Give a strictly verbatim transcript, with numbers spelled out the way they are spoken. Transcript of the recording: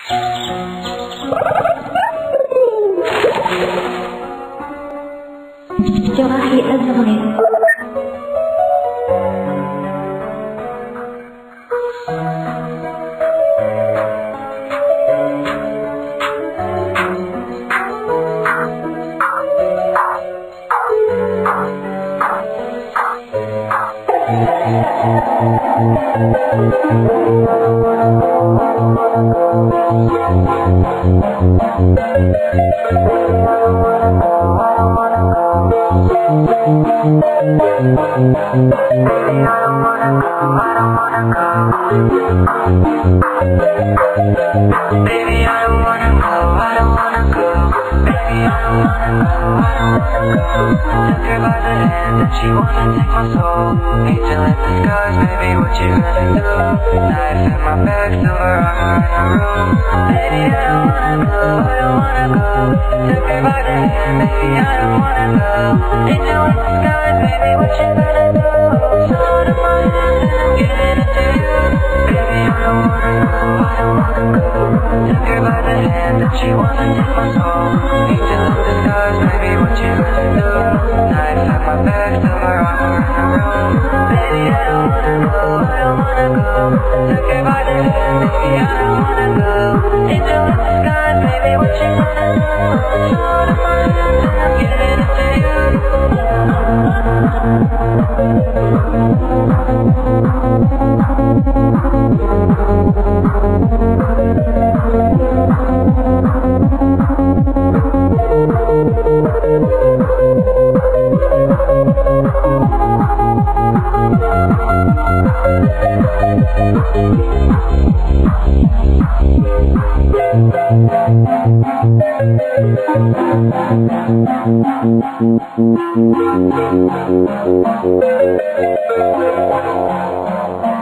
جراحي أزغني Baby, I don't wanna go, I don't wanna go. Baby, I don't wanna go, I don't wanna go. Took her by the hand and she wanna take my soul. Angel in disguise, baby, what you gonna do? Knife in my back, silver armor in her room. Baby, I don't wanna go, I don't wanna go. Took her by the hand, baby, I don't wanna go. Angel in disguise, baby, what you gonna do? Sword in my hand and I'm getting into you. Baby, I don't wanna go, I don't wanna go. Took her by the hand and she wanna take my soul. Angel in disguise, baby, what you gonna do? Knife at my back, silver armor in her room. Baby, I don't wanna go, I don't wanna go. Took her by the hand, baby, I don't wanna go. Angel in disguise, baby, what you gonna do? Sword in my hand and I'm getting into you. Thank you.